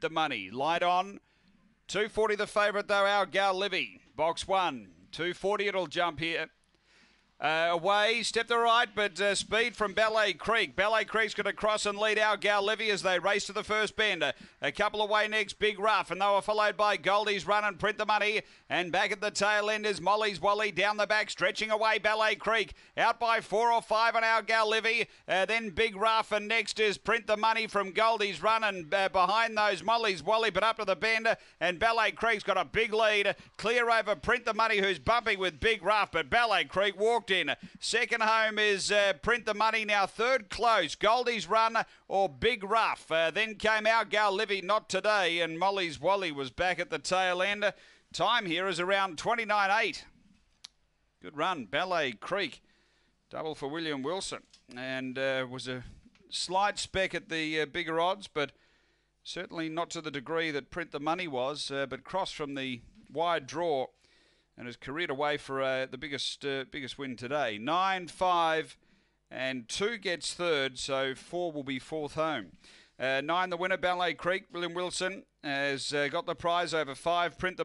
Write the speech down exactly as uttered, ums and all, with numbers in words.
the Money. Light on. two forty the favourite though, Our Gal Livy. Box one. two forty it'll jump here. Uh, away, step to right, but uh, speed from Ballet Creek. Ballet Creek's going to cross and lead Our Gal Livy as they race to the first bend. A, a couple away next, Big Rough, and they were followed by Goldie's Run and Print the Money. And back at the tail end is Molly's Wally down the back, stretching away Ballet Creek. Out by four or five on Our Gal Livy. Uh, then Big Rough, and next is Print the Money from Goldie's Run, and uh, behind those Molly's Wally, but up to the bend. And Ballet Creek's got a big lead. Clear over Print the Money, who's bumping with Big Rough, but Ballet Creek walked in. Second home is uh, Print the Money. Now third close, Goldie's Run or Big Rough. Uh, then came Our Gal Livy, not today, and Molly's Wally was back at the tail end. Time here is around twenty-nine eight. Good run, Ballet Creek. Double for William Wilson. And uh, was a slight speck at the uh, bigger odds, but certainly not to the degree that Print the Money was, uh, but crossed from the wide draw and has careered away for uh, the biggest uh, biggest win today. Nine, five, and two gets third, so four will be fourth home. Uh, nine, the winner, Ballet Creek. William Wilson has uh, got the prize over five. Print the